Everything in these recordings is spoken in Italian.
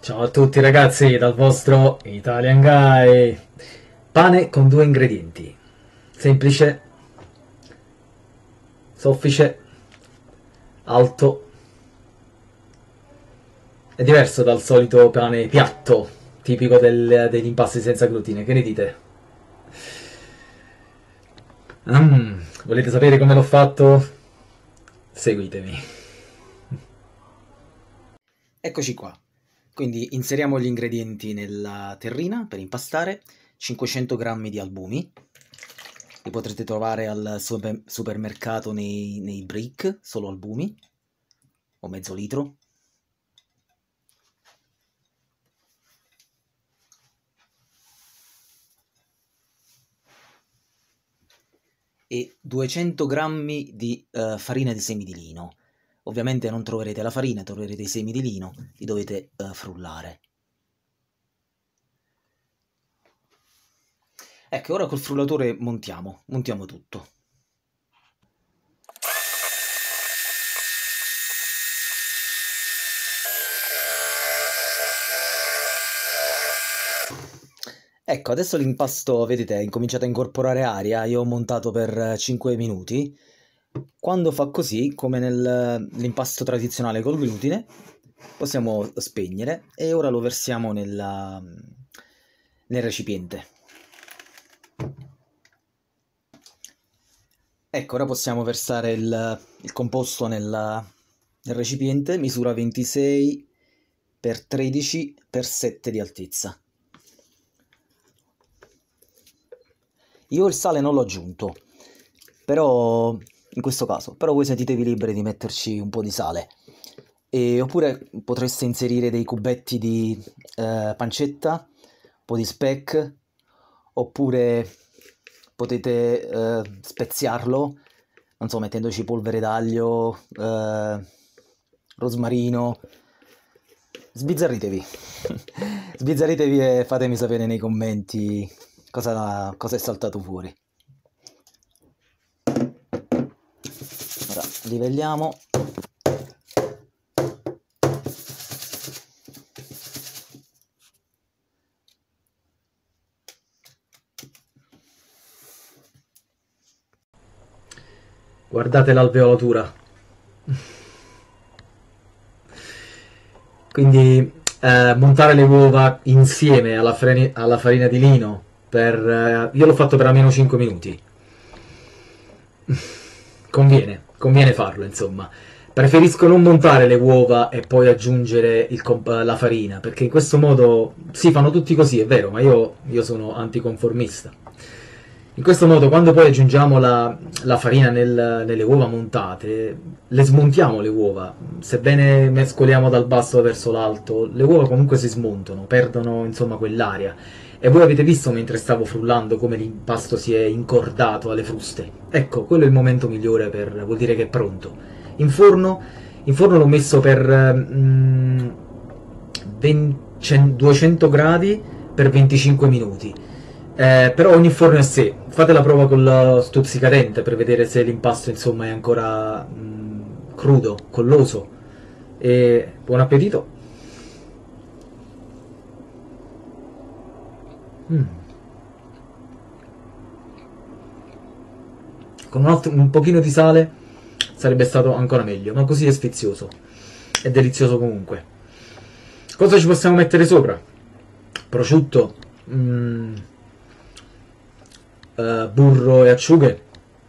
Ciao a tutti ragazzi, dal vostro Italian Guy. Pane con due ingredienti. Semplice, soffice, alto. È diverso dal solito pane piatto, tipico degli impasti senza glutine. Che ne dite? Volete sapere come l'ho fatto? Seguitemi. Eccoci qua. Quindi inseriamo gli ingredienti nella terrina per impastare. 500 grammi di albumi, li potrete trovare al supermercato nei brick, solo albumi, o mezzo litro. E 200 grammi di farina di semi di lino. Ovviamente non troverete la farina, troverete i semi di lino, li dovete frullare. Ecco, ora col frullatore montiamo tutto. Ecco, adesso l'impasto, vedete, è incominciato a incorporare aria, io ho montato per 5 minuti. Quando fa così, come nell'impasto tradizionale col glutine, possiamo spegnere e ora lo versiamo nel recipiente. Ecco, ora possiamo versare il composto nel recipiente, misura 26 x 13 x 7 di altezza. Io il sale non l'ho aggiunto, però in questo caso, però voi sentitevi liberi di metterci un po' di sale. Oppure potreste inserire dei cubetti di pancetta, un po' di speck, oppure potete speziarlo, non so, mettendoci polvere d'aglio, rosmarino. Sbizzarritevi. Sbizzarritevi e fatemi sapere nei commenti cosa è saltato fuori. Ora livelliamo. Guardate l'alveolatura. Quindi montare le uova insieme alla farina di lino io l'ho fatto per almeno 5 minuti. Conviene farlo, insomma. Preferisco non montare le uova e poi aggiungere la farina, perché in questo modo si fanno tutti così, è vero, ma io sono anticonformista. In questo modo, quando poi aggiungiamo la farina nelle uova montate, le smontiamo le uova. Sebbene mescoliamo dal basso verso l'alto, le uova comunque si smontano, perdono insomma quell'aria. E voi avete visto mentre stavo frullando come l'impasto si è incordato alle fruste. Ecco, quello è il momento migliore vuol dire che è pronto. In forno l'ho messo per 200 gradi per 25 minuti. Però ogni forno è a sé. Fate la prova con lo stuzzicadente per vedere se l'impasto insomma è ancora crudo, colloso. E buon appetito. Con un pochino di sale sarebbe stato ancora meglio, ma così è sfizioso. È delizioso comunque. Cosa ci possiamo mettere sopra? Prosciutto, burro e acciughe.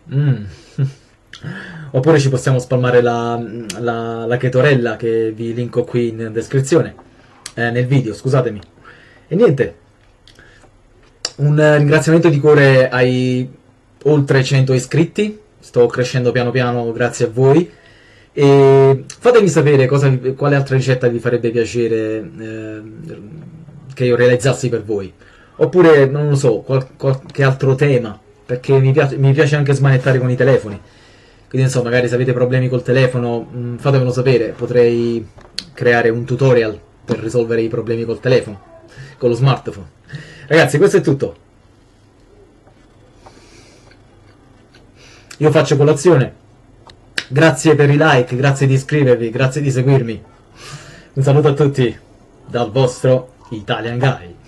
Oppure ci possiamo spalmare la chetorella che vi linko qui in descrizione, nel video, scusatemi. E niente, un ringraziamento di cuore ai oltre 100 iscritti, sto crescendo piano piano grazie a voi. E fatemi sapere quale altra ricetta vi farebbe piacere che io realizzassi per voi. Oppure, non lo so, qualche altro tema, perché mi piace anche smanettare con i telefoni. Quindi, insomma, magari se avete problemi col telefono, fatemelo sapere. Potrei creare un tutorial per risolvere i problemi col telefono, con lo smartphone. Ragazzi, questo è tutto. Io faccio colazione. Grazie per i like, grazie di iscrivervi, grazie di seguirmi. Un saluto a tutti. dal vostro Italian Guy.